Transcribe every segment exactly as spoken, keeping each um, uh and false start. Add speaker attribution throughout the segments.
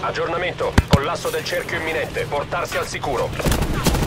Speaker 1: Aggiornamento. Collasso del cerchio imminente. Portarsi al sicuro.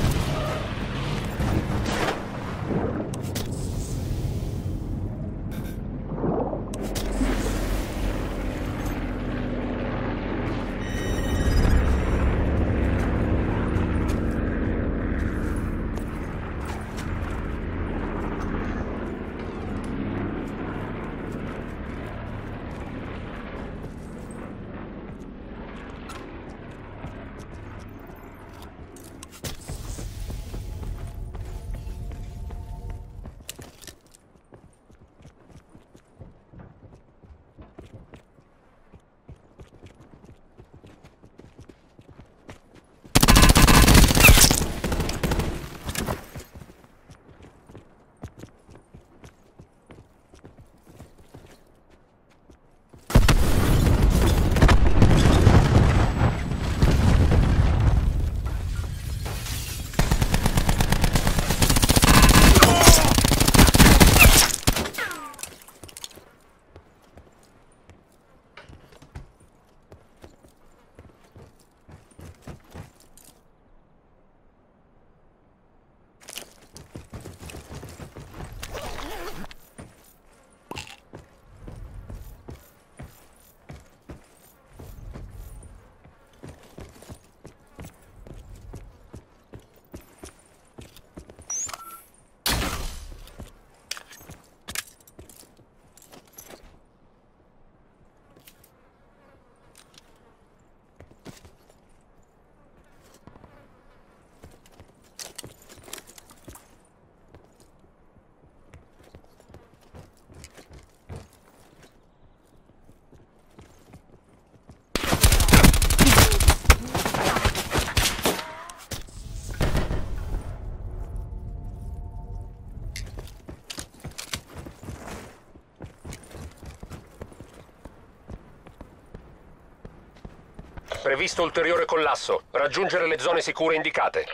Speaker 1: Previsto ulteriore collasso. Raggiungere le zone sicure indicate.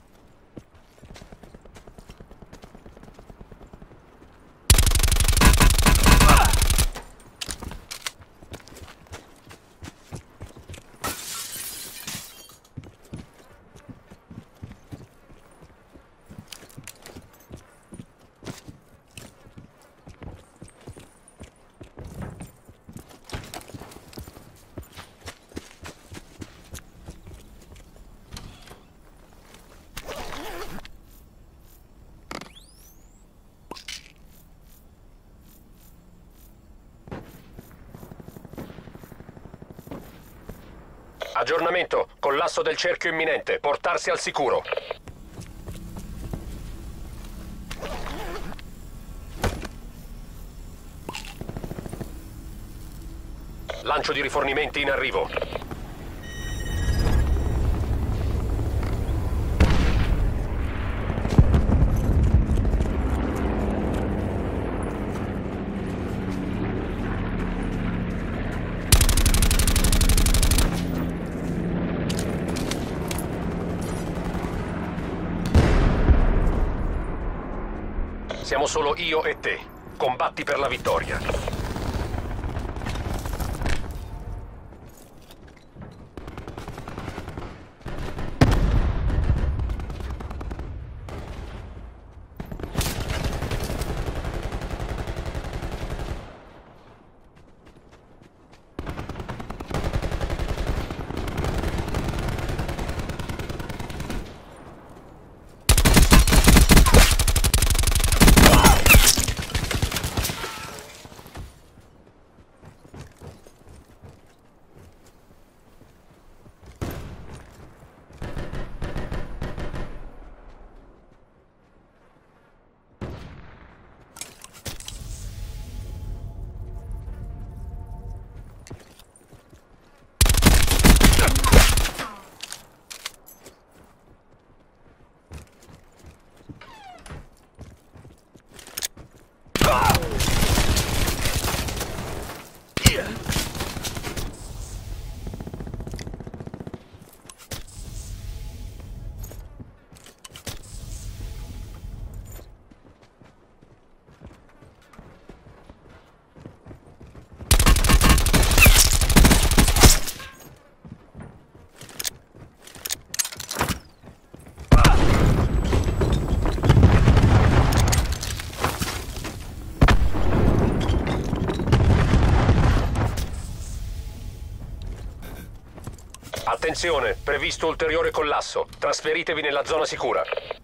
Speaker 1: Aggiornamento. Collasso del cerchio imminente. Portarsi al sicuro. Lancio di rifornimenti in arrivo. Siamo solo io e te. Combatti per la vittoria. Attenzione, previsto ulteriore collasso. Trasferitevi nella zona sicura.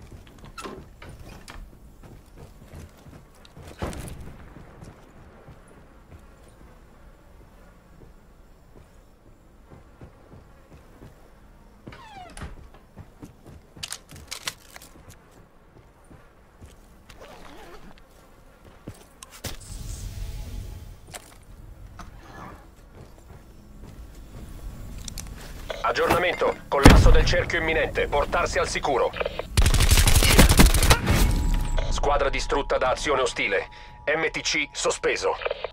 Speaker 1: Aggiornamento, collasso del cerchio imminente, portarsi al sicuro. Squadra distrutta da azione ostile. M T C sospeso.